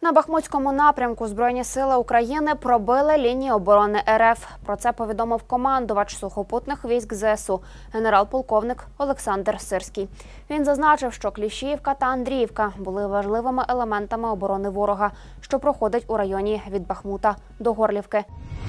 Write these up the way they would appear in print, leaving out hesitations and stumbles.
На Бахмутському напрямку Збройні сили України пробили лінію оборони РФ. Про це повідомив командувач сухопутних військ ЗСУ генерал-полковник Олександр Сирський. Він зазначив, що Кліщіївка та Андріївка були важливими елементами оборони ворога, що проходить у районі від Бахмута до Горлівки.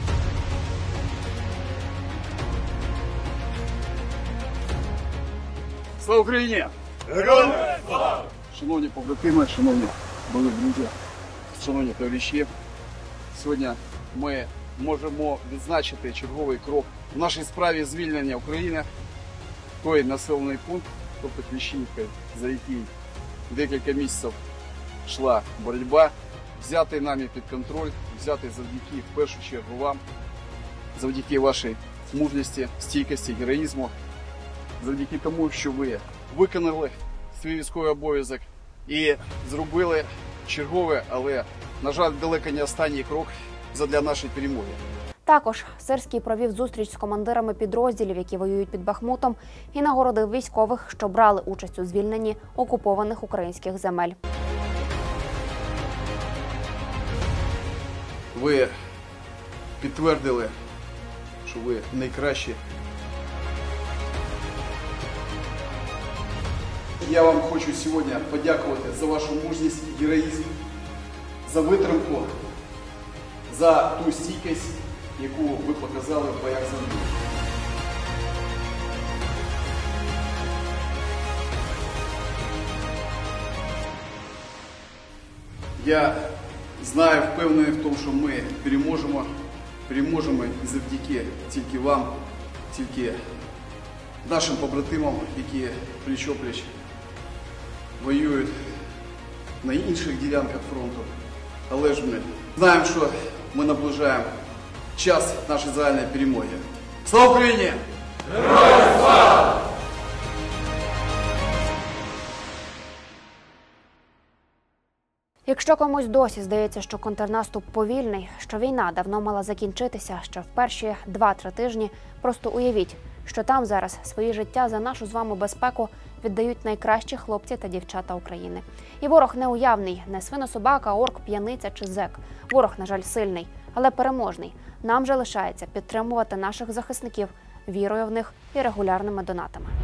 Слава Україні! Героям слава! Шановні побратими, шановні були друзі, шановні товариші, сьогодні ми можемо відзначити черговий крок в нашій справі звільнення України. Той населений пункт, тобто Кліщіївка, за який декілька місяців йшла боротьба, взятий нами під контроль, взятий завдяки, в першу чергу, вам, завдяки вашій мужності, стійкості, героїзму, завдяки тому, що ви виконали свій військовий обов'язок і зробили черговий, але, на жаль, далеко не останній крок задля нашої перемоги. Також Сирський провів зустріч з командирами підрозділів, які воюють під Бахмутом, і нагородив військових, що брали участь у звільненні окупованих українських земель. Ви підтвердили, що ви найкращі. Я вам хочу сьогодні подякувати за вашу мужність, героїзм, за витримку, за ту стійкість, яку ви показали в боях за Андріївку. Я знаю, впевнений в тому, що ми переможемо і завдяки тільки вам, тільки нашим побратимам, які пліч-о-пліч воюють на інших ділянках фронту. Але ж ми знаємо, що ми наближаємо час нашої загальної перемоги. Слава Україні! Героям слава! Якщо комусь досі здається, що контрнаступ повільний, що війна давно мала закінчитися ще в перші 2-3 тижні, просто уявіть, що там зараз свої життя за нашу з вами безпеку віддають найкращі хлопці та дівчата України. І ворог не уявний, не свинособака, орк, п'яниця чи зек. Ворог, на жаль, сильний, але переможний. Нам же лишається підтримувати наших захисників вірою в них і регулярними донатами.